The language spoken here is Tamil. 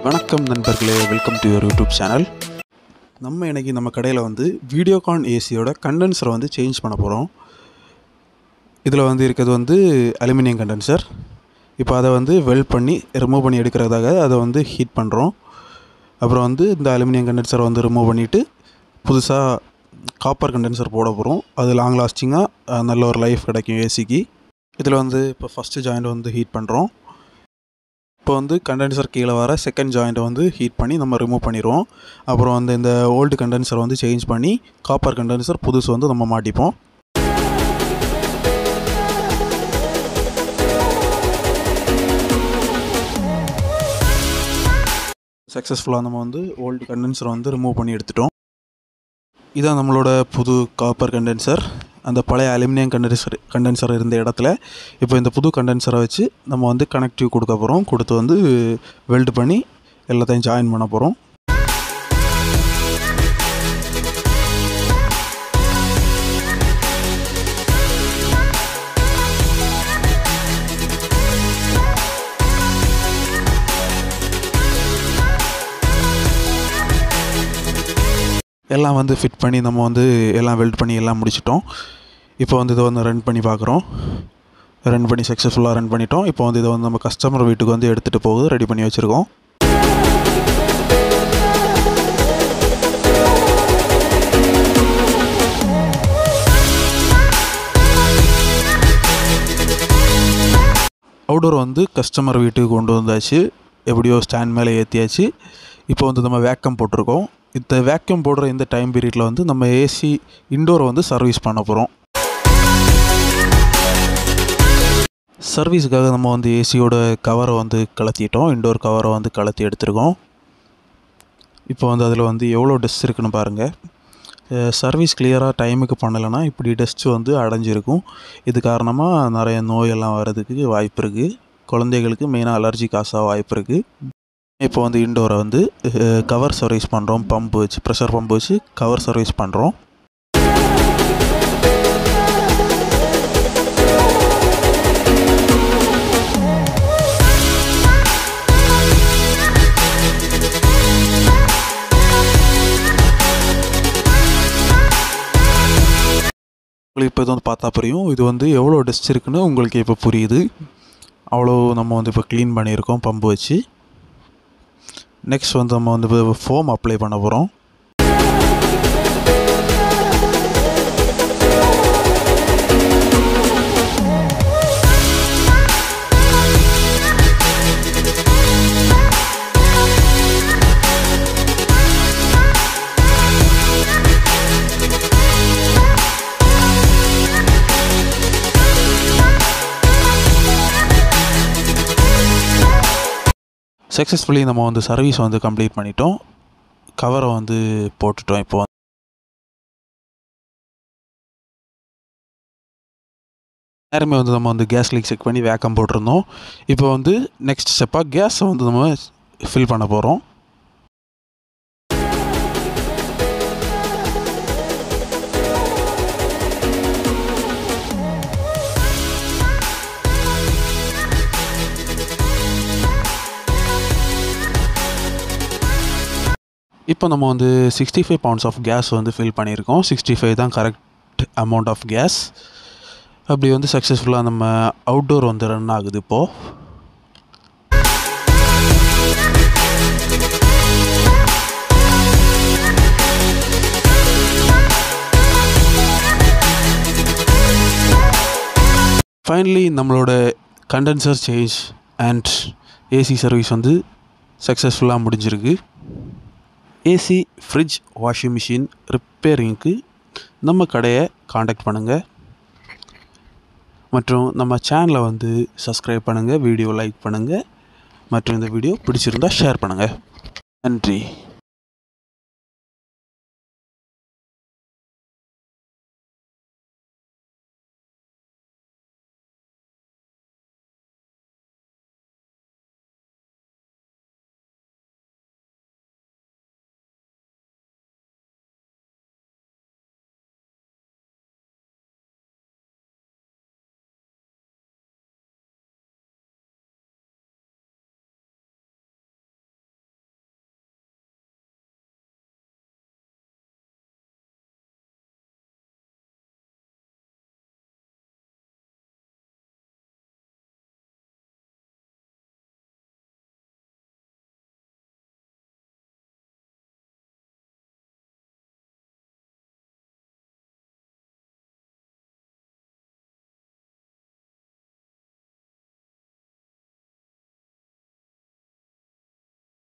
வணக்கம் நண்பர்களே, welcome to your YouTube channel. நம்ம இன்றைக்கி நம்ம கடையில் வந்து வீடியோகான் ஏசியோட கண்டென்சரை வந்து சேஞ்ச் பண்ண போகிறோம். இதில் வந்து இருக்கிறது வந்து அலுமினியம் கண்டென்சர். இப்போ அதை வந்து வெல்ட் பண்ணி ரிமூவ் பண்ணி எடுக்கிறதாக அதை வந்து ஹீட் பண்ணுறோம். அப்புறம் வந்து இந்த அலுமினியம் கண்டென்சரை வந்து ரிமூவ் பண்ணிவிட்டு புதுசாக காப்பர் கண்டென்சர் போட போகிறோம். அது லாங் லாஸ்டிங்காக நல்ல ஒரு லைஃப் கிடைக்கும் ஏசிக்கு. இதில் வந்து இப்போ ஃபஸ்ட்டு ஜாயிண்ட் வந்து ஹீட் பண்ணுறோம். இப்போ வந்து கண்டென்சர் கீழே வர செகண்ட் ஜாயிண்ட்டை வந்து ஹீட் பண்ணி நம்ம ரிமூவ் பண்ணிடுவோம். அப்புறம் வந்து இந்த ஓல்டு கண்டென்சர் வந்து சேஞ்ச் பண்ணி காப்பர் கண்டென்சர் புதுசு வந்து நம்ம மாட்டிப்போம். சக்ஸஸ்ஃபுல்லாக நம்ம வந்து ஓல்டு கண்டென்சரை வந்து ரிமூவ் பண்ணி எடுத்துட்டோம். இதான் நம்மளோட புது காப்பர் கண்டென்சர். அந்த பழைய அலுமினியம் கண்டென்சர் இருந்த இடத்துல இப்போ இந்த புது கண்டென்சரை வச்சு நம்ம வந்து கனெக்டிவ் கொடுக்க போகிறோம். கொடுத்து வந்து வெல்ட் பண்ணி எல்லாத்தையும் ஜாயின் பண்ண போகிறோம். எல்லாம் வந்து ஃபிட் பண்ணி நம்ம வந்து எல்லாம் வெல்ட் பண்ணி எல்லாம் முடிச்சிட்டோம். இப்போ வந்து இதை வந்து ரன் பண்ணி பார்க்குறோம். ரன் பண்ணி சக்ஸஸ்ஃபுல்லாக ரன் பண்ணிட்டோம். இப்போ வந்து இதை வந்து நம்ம கஸ்டமர் வீட்டுக்கு வந்து எடுத்துகிட்டு போகுது ரெடி பண்ணி வச்சுருக்கோம். அவுடோர் வந்து கஸ்டமர் வீட்டுக்கு கொண்டு வந்தாச்சு. எப்படியோ ஸ்டாண்ட் மேலே ஏற்றியாச்சு. இப்போ வந்து நம்ம வேக்கம் போட்டிருக்கோம். இந்த வேக்யூம் போடுற இந்த டைம் பீரியடில் வந்து நம்ம ஏசி இன்டோரை வந்து சர்வீஸ் பண்ண போகிறோம். சர்வீஸுக்காக நம்ம வந்து ஏசியோட கவரை வந்து கலத்திட்டோம். இன்டோர் கவரை வந்து கலத்தி எடுத்துருக்கோம். இப்போ வந்து அதில் வந்து எவ்வளோ டஸ்ட் இருக்குன்னு பாருங்கள். சர்வீஸ் கிளியராக டைமுக்கு பண்ணலைன்னா இப்படி டஸ்ட்டு வந்து அடைஞ்சிருக்கும். இது காரணமாக நிறைய நோயெல்லாம் வர்றதுக்கு வாய்ப்பு இருக்குது. குழந்தைகளுக்கு மெயினாக அலர்ஜி காசாக வாய்ப்பு இருக்குது. இப்போ வந்து இன்டோரை வந்து கவர் சர்வீஸ் பண்ணுறோம். பம்பு வச்சு ப்ரெஷர் பம்பு வச்சு கவர் சர்வீஸ் பண்ணுறோம். உங்களுக்கு இப்போ இது வந்து பார்த்தா புரியும். இது வந்து எவ்வளோ டஸ்ட் இருக்குன்னு உங்களுக்கு இப்போ புரியுது. அவ்வளோ நம்ம வந்து இப்போ க்ளீன் பண்ணியிருக்கோம் பம்பு வச்சு. நெக்ஸ்ட் வந்து நம்ம வந்து ஃபோம் அப்ளை பண்ண போகிறோம். சக்ஸஸ்ஃபுல்லி நம்ம வந்து சர்வீஸ் வந்து கம்ப்ளீட் பண்ணிட்டோம். கவரை வந்து போட்டுட்டோம். இப்போ நேரமே வந்து நம்ம வந்து கேஸ் லீக் செக் பண்ணி வேக்கம் போட்டிருந்தோம். இப்போ வந்து நெக்ஸ்ட் ஸ்டெப்பாக கேஸை வந்து நம்ம ஃபில் பண்ண போகிறோம். இப்போ நம்ம வந்து 65 pounds ஆஃப் கேஸ் வந்து ஃபில் பண்ணியிருக்கோம். 65 தான் கரெக்ட் அமௌண்ட் ஆஃப் கேஸ். அப்படி வந்து சக்ஸஸ்ஃபுல்லாக நம்ம அவுட்டோர் வந்து ரன் ஆகுது இப்போது. ஃபைனலி நம்மளோட condenser change and AC service வந்து சக்ஸஸ்ஃபுல்லாக முடிஞ்சிருக்கு. ஏசி, ஃப்ரிட்ஜ், வாஷிங் மிஷின் ரிப்பேரிங்க்கு நம்ம கடையை காண்டாக்ட் பண்ணுங்கள். மற்றும் நம்ம சேனலை வந்து சப்ஸ்கிரைப் பண்ணுங்கள், வீடியோ லைக் பண்ணுங்கள், மற்றும் இந்த வீடியோ பிடிச்சிருந்தால் ஷேர் பண்ணுங்கள். நன்றி.